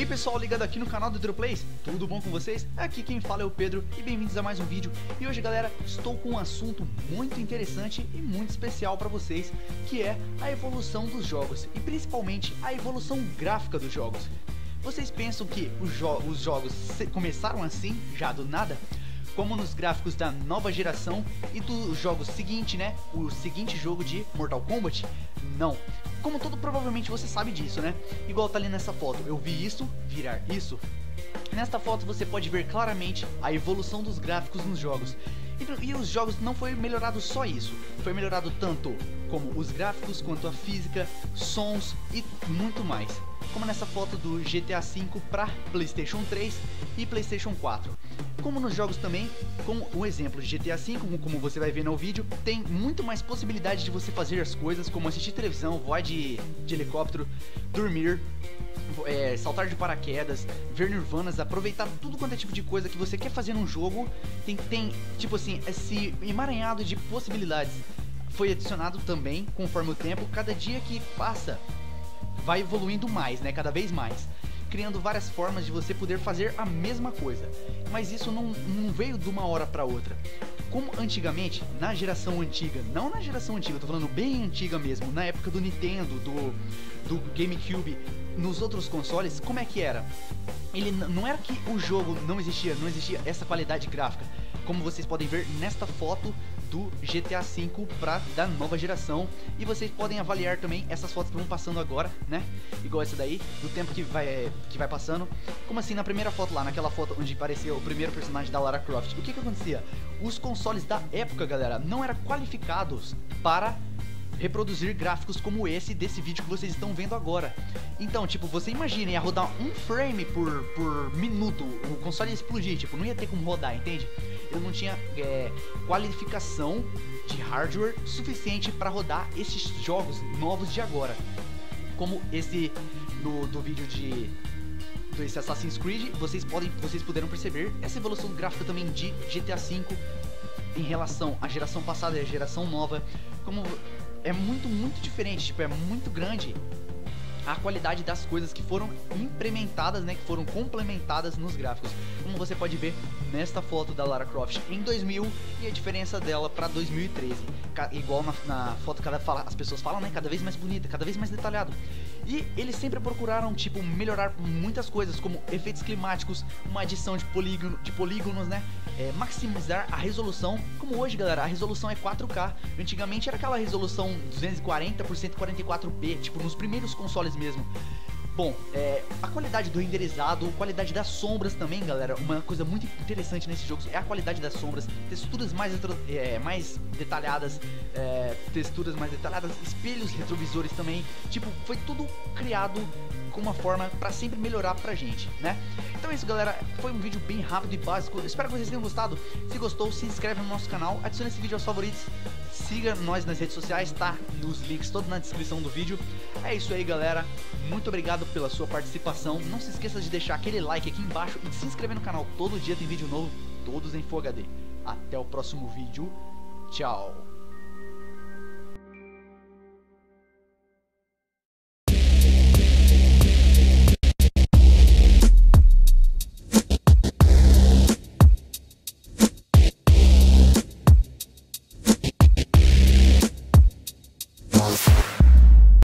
pessoal, ligado aqui no canal do Hydroplays, tudo bom com vocês? Aqui quem fala é o Pedro e bem-vindos a mais um vídeo. E hoje, galera, estou com um assunto muito interessante e muito especial para vocês, que é a evolução dos jogos e principalmente a evolução gráfica dos jogos. Vocês pensam que os jogos começaram assim, já do nada? Como nos gráficos da nova geração e do jogo seguinte, né? O seguinte jogo de Mortal Kombat? Não. Como provavelmente você sabe disso, né? Igual tá ali nessa foto, eu vi isso virar isso. Nesta foto você pode ver claramente a evolução dos gráficos nos jogos. E os jogos não foi melhorado só isso, foi melhorado tanto como os gráficos quanto a física, sons e muito mais. Como nessa foto do GTA V para PlayStation 3 e PlayStation 4. Como nos jogos também, como o exemplo de GTA V, como você vai ver no vídeo, tem muito mais possibilidade de você fazer as coisas, como assistir televisão, voar de helicóptero, dormir, saltar de paraquedas, ver nirvanas, aproveitar tudo quanto é tipo de coisa que você quer fazer num jogo. Tem tipo assim, esse emaranhado de possibilidades. Foi adicionado também, conforme o tempo, cada dia que passa vai evoluindo mais, né, cada vez mais, criando várias formas de você poder fazer a mesma coisa. Mas isso não veio de uma hora para outra. Como antigamente, na geração antiga, não na geração antiga, eu tô falando bem antiga mesmo, na época do Nintendo, do GameCube, nos outros consoles, como é que era? Ele não era que o jogo não existia essa qualidade gráfica, como vocês podem ver nesta foto do GTA V da nova geração. E vocês podem avaliar também essas fotos que vão passando agora, né? Igual essa daí, do tempo que vai passando. Como assim, na primeira foto lá, naquela foto onde apareceu o primeiro personagem da Lara Croft, o que acontecia? Os consoles da época, galera, não eram qualificados para reproduzir gráficos como esse desse vídeo que vocês estão vendo agora. Então, tipo, você imagina, ia rodar um frame por minuto, o console ia explodir, tipo, não ia ter como rodar, entende? Ele não tinha qualificação de hardware suficiente para rodar esses jogos novos de agora. Como esse do vídeo desse Assassin's Creed, vocês puderam perceber essa evolução gráfica também de GTA V em relação à geração passada e à geração nova. Como é muito diferente, tipo, é muito grande a qualidade das coisas que foram implementadas, né, que foram complementadas nos gráficos. Como você pode ver nesta foto da Lara Croft em 2000 e a diferença dela para 2013. Igual na foto as pessoas falam, né, cada vez mais bonita, cada vez mais detalhado. E eles sempre procuraram, tipo, melhorar muitas coisas, como efeitos climáticos, uma adição de polígonos, né, maximizar a resolução. Como hoje, galera, a resolução é 4K. Antigamente era aquela resolução 240 por 144p, tipo, nos primeiros consoles mesmo. Bom, a qualidade do renderizado, a qualidade das sombras também, galera. Uma coisa muito interessante nesses jogos é a qualidade das sombras, texturas mais detalhadas, espelhos retrovisores também. Tipo, foi tudo criado com uma forma pra sempre melhorar pra gente, né? Então é isso, galera, foi um vídeo bem rápido e básico. Eu espero que vocês tenham gostado. Se gostou, se inscreve no nosso canal, adicione esse vídeo aos favoritos, siga nós nas redes sociais, tá? Nos links todos na descrição do vídeo. É isso aí, galera, muito obrigado pela sua participação. Não se esqueça de deixar aquele like aqui embaixo e de se inscrever no canal. Todo dia tem vídeo novo, todos em Full HD. Até o próximo vídeo, tchau!